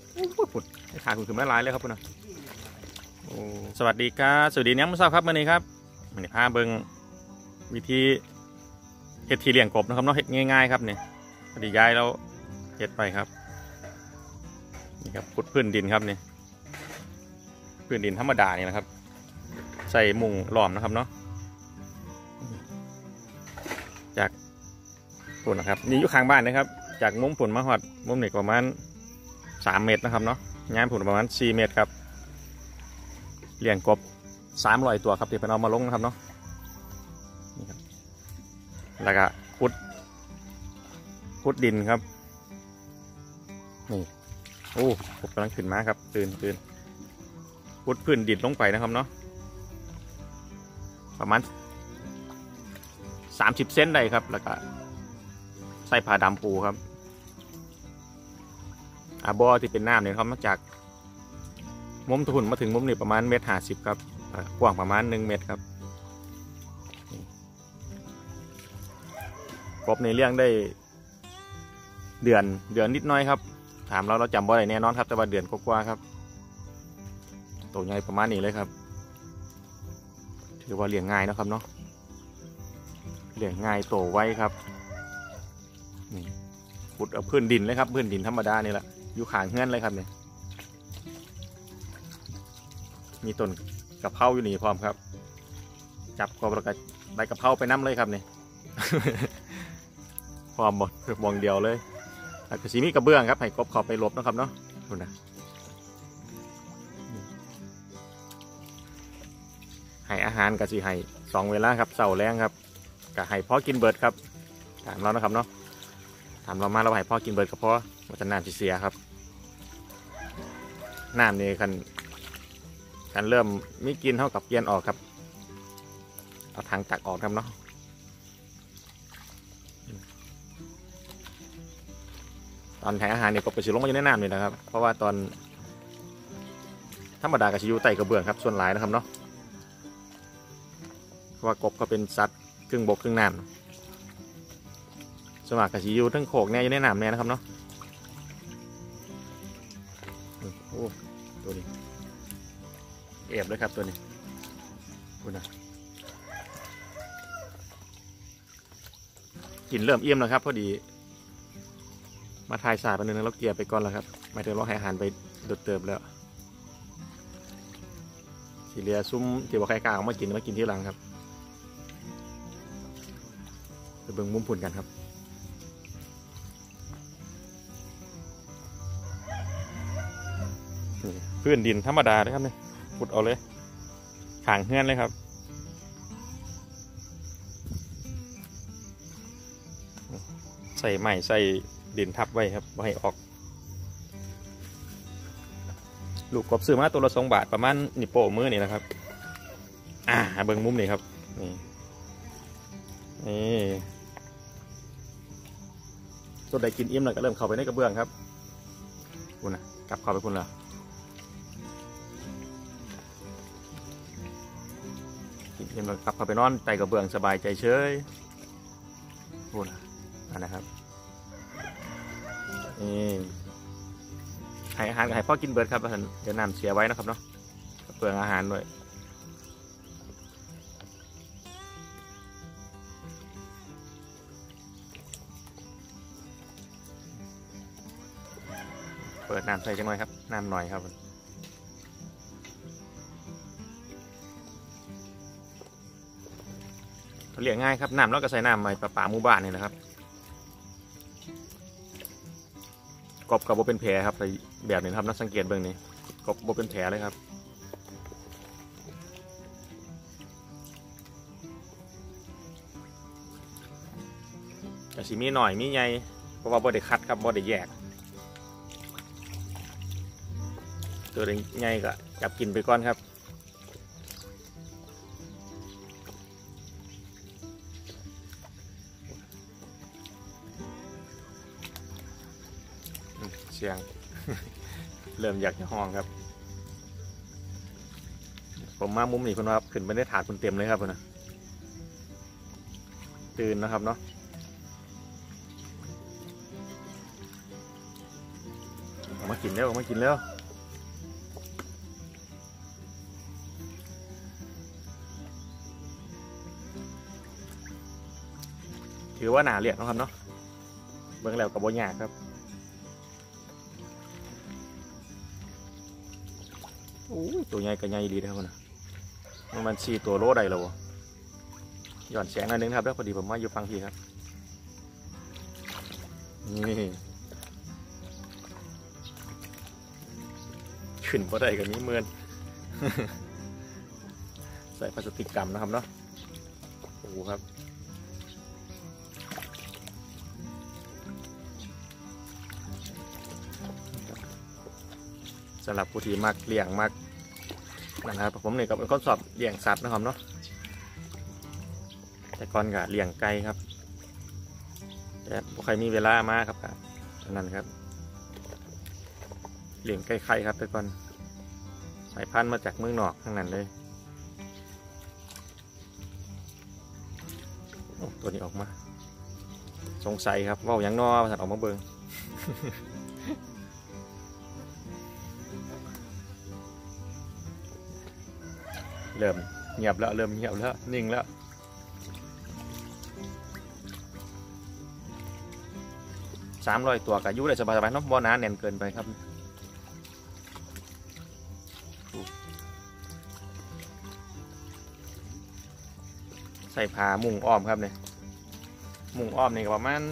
ปุดให้ขาคุณคือไม่ร้ายเลยครับคุณนะโอ้สวัสดีครับสวัสดีน้ำมุสาครับมื่อนี้ครับมื่อนี้พาเบิ้งวิธีเห็ดทีเลี้ยงกบนะครับเนาะเห็ดง่ายๆครับเนี่ยพอดีย้ายแล้วเห็ดไปครับนี่ครับพุดพื้นดินครับเนี่ยพื้นดินธรรมดานี่นะครับใส่มุงล้อมนะครับเนาะจากปุ่นนะครับนี่อยู่ข้างบ้านนะครับจากมุมปุ่นมาหอดมุมนี่ประมาณ3 เมตรนะครับเนาะย้ายปุ่นประมาณ4 เมตรครับเลี้ยงกบ300 ตัวครับที่เป็นเอามาลงนะครับเนาะนี่ครับแล้วก็พุดดินครับนี่โอ้ผมกำลังขึ้นมาครับตื่นพุดพื้นดินลงไปนะครับเนาะประมาณ30 เซนได้ครับแล้วก็ใส่ผ้าดำปูครับบ่อที่เป็นน้ำเนี่ยครับมาจากมุมทุนมาถึงมุมนี่ประมาณ1.50 เมตรครับกว้างประมาณ1 เมตรครับกบในเลี้ยงได้เดือนนิดน้อยครับถามเราจำบ่ได้แน่นอนครับแต่ว่าเดือนกว่าครับตัวใหญ่ประมาณนี้เลยครับถือว่าเลี้ยงง่ายนะครับเนาะเลี้ยงง่ายโตไวครับนี่ขุดเอาพื้นดินเลยครับพื้นดินธรรมดานี่แหละอยู่ข้างเฮือนเลยครับเนี่ยมีต้นกะเพราอยู่นี่พร้อมครับจับกบแล้วก็ใบกะเพราไปน้ำเลยครับเนี่ย พร้อมหมดมองเดียวเลยแล้วก็สีมีกระเบื้องครับให้กบขอบไปหลบนะครับเนาะดูนะให้อาหารกับสีให้2 เวลาครับเสาร์แรงครับกับให้พ่อกินเบิร์ดครับถามเรานะครับเนาะถามเรามาเราให้พ่อกินเบิร์ดกับพ่อวัฒนน้ำเสียครับน้ำนี่กันเริ่มมีกินเท่ากับเปลี่ยนออกครับเอาทางตักออกครับเนาะตอนแทงอาหารเนี่ยก็ไปสิลงมาอยู่ในน้ำนี่นะครับเพราะว่าตอนธรรมดากับชิวไต่กระเบื้องครับส่วนหลายนะครับเนาะเพราะว่ากบก็เป็นสัตว์ครึ่งบกครึ่งน้ำสมัครกับชิวทั้งโขกเนี่ยอยู่ในน้ำเนี่ยนะครับเนาะโอ้ตัวนี้เอฟเลยครับตัวนี้คุณนะกินเริ่มเอี่ยมแล้วครับพอดีมาทายสาดไปนึงแล้วเกียร์ไปก่อนแล้วครับไม่ถึงเราให้อาหารไปดดเติบแล้วสีเหลือซุ้มที่ว่าใครกล้าเอามากินที่หลังครับไปเบิ่งมุมผุนกันครับพื้นดินธรรมดาเลยครับเนี่ยขุดเอาเลยขางเฮือนเลยครับใส่ไม้ใส่ดินทับไว้ครับไว้ให้ออกลูกกบซื้อมาตัวละ2 บาทประมาณนี่โป้มือนี่นะครับเบิ่งมุมนี่ครับนี่ตัวใดกินอิ่มแล้วก็เริ่มเข้าไปในกระเบื้องครับคุณนะกลับเข้าไปคุณละกินอิ่มแล้วกลับเข้าไปนอนใต้กระเบื้องสบายใจเฉยคุณนะครับนี่ให้อาหารกับให้พ่อกินเบิร์ดครับเดี๋ยวน้ำเสียไว้นะครับเนาะเปลืองอาหารด้วยเปิดน้ำใส่จังหน่อยครับน้ำหน่อยครับเลี้ยงง่ายครับน้ำแล้วก็ใส่น้ำใหม่ปลาหมู่บ้านนี่นะครับกบกับโบเป็นแผลครับแต่แบบนี้ครับนักสังเกตเบื้องนี้กบโบเป็นแผลเลยครับแต่สีมีหน่อยมีใหญ่เพราะว่าโบได้คัดครับโบได้แยกตัวใหญ่ก็จับกินไปก่อนครับเสียง เริ่มอยากจะห้องครับผมมามุมนี้คุณครับขึ้นไปได้ถาดคุณเต็มเลยครับคุณนะตื่นนะครับเนาะมากินแล้วออกมากินแล้วถือว่าหนาเรียกนะครับเนาะเบื้องแล้วกับโบยากครับโอ้ตัวใหญ่กับใหญ่ดีนะครับนะมัน4 ตัวโลได้แล้วหย่อนแสงหน่อยนึงครับแล้วพอดีผมมาอยู่ฟังทีครับนี่ขึ้นพอได้กับนี้เมือน ใส่พลาสติกกำนะครับเนาะโอ้ครับสำหรับผู้ที่มักเลี้ยงมักนะครับผมเนี่ยก็เป็นคนสอบเลี้ยงสัตว์นะครับเนาะแต่ก่อนก็เลี้ยงไก่ครับแต่ใครมีเวลามาครับนั่นครับเลี้ยงไก่ไข่ครับแต่ก่อนสายพันธุ์มาจากเมืองนอกทั้งนั้นเลยโอ้ตัวนี้ออกมาสงสัยครับว่าอย่างนอภาษาออกมาเบิง เริ่มเงียบแล้วเริ่มเงียบแล้วนิ่งแล้ว300 ตัวกับยุได้สบายๆเนาะบ่หนาแน่นเกินไปครับใส่ผ้ามุงอ้อมครับเนี่ยมุงอ้อมนี่ก็ประมาณ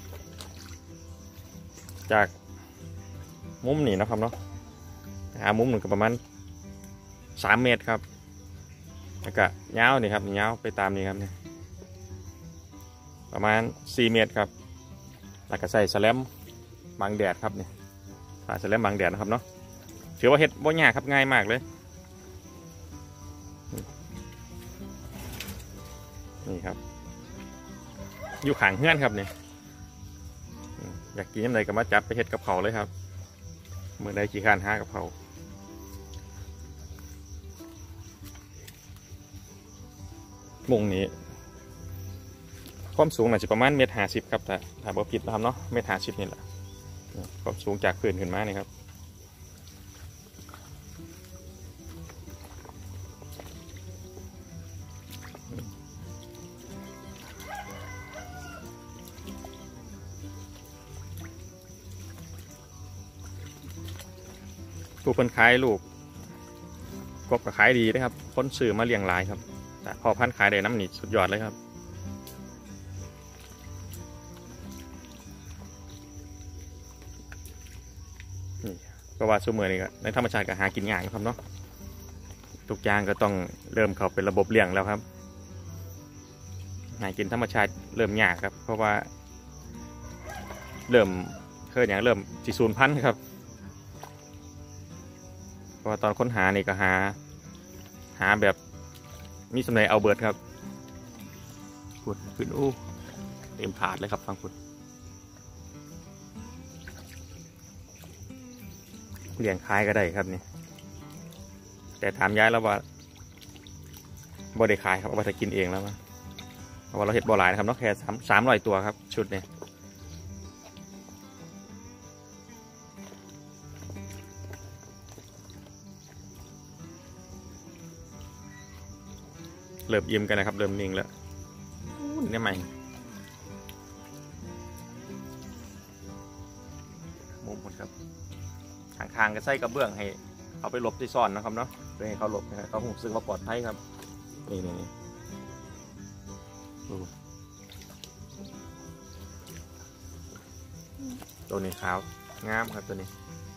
จากมุมนี่นะครับเนาะมุมหนึ่งก็ประมาณ3 เมตรครับแล้วก็ยาวนี่ครับยาวไปตามนี้ครับเนี่ยประมาณ4 เมตรครับแล้วก็ใส่แสลมบังแดดครับเนี่ยใส่แสลมบังแดดนะครับเนาะถือว่าเฮ็ดบ่ยากครับง่ายมากเลยนี่ครับอยู่ข้างเฮือนครับเนี่ยอยากกินยังไงก็มาจับไปเฮ็ดกับเขาเลยครับเมื่อใดขี้ข้านหากับเขามุงนี้ความสูงน่าจะประมาณ1.50 เมตรครับแต่ถ้าบ่ผิดนะครับเนาะ1.50 เมตรนี่แหละความสูงจากพื้นขึ้นมานี่ครับผู้คนขายลูกกบก็ขายดีนะครับคนซื้อมาเลี้ยงหลายครับแต่พอพันขายได้น้ำหนีสุดยอดเลยครับนี่ก็ว่าซูเมอร์นี่ก็ในธรรมชาติก็หากินยากครับเนาะทุกอย่างก็ต้องเริ่มเข้าเป็นระบบเลี้ยงแล้วครับหากินธรรมชาติเริ่มยากครับเพราะว่าเริ่มอย่างเริ่มสิสูญพันธุ์ครับเพราะว่าตอนค้นหานี่ก็หาแบบมีสำเร็จเอาเบิร์ดครับขุดขึ้นอู้เต็มถาดเลยครับฟังขุดเลี้ยงคายก็ได้ครับนี่แต่ถามย้ายแล้วว่าบ่ได้ขายครับเอาไปกินเองแล้วมั้งเพราะว่าเราเห็ดบ่อหลายนะครับเนาะแค่300 ตัวครับชุดนี้เริ่มยิ้มกันนะครับเริ่มนิ่งแล้วนี่ใหม่มุมหมดครับข้างๆก็ใส่กระเบื้องให้เอาไปหลบที่ซ่อนนะครับเนาะเพื่อให้เขาหลบนะครับเขาคงซึ่งว่าปลอดภัยครับนี่ตัวนี้ขาวงามครับตัวนี้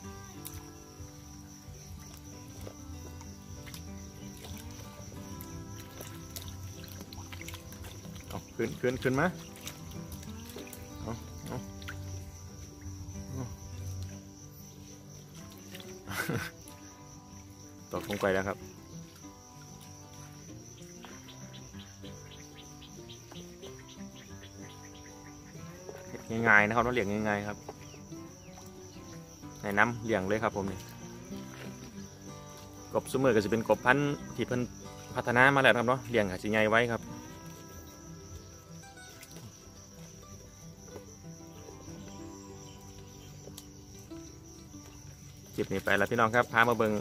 ขึ้นมาตกลงไปแล้วครับง่ายๆนะครับเราเลี้ยงง่ายๆครับในน้ำเลี้ยงเลยครับผมนี่กบซูเมอร์ก็จะเป็นกบพันธุ์ที่เพิ่นพัฒนามาแล้วครับเนาะเลี้ยงกับสิใหญ่ไว้ครับคลิปนี้ไปแล้วพี่น้องครับพามาเบิ่ง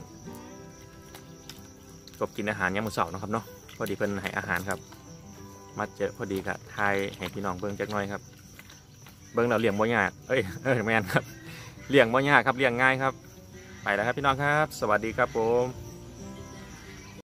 กบกินอาหารยามมื้อเช้านะครับเนาะพอดีเพิ่นให้อาหารครับมาเจอพอดีครับทายให้พี่น้องเบิ่งจักหน่อยครับเบิ่งเราเลี้ยงบ่ยากแม่นครับเลี้ยงบ่ยากครับเลี้ยงง่ายครับไปแล้วครับพี่น้องครับสวัสดีครับผม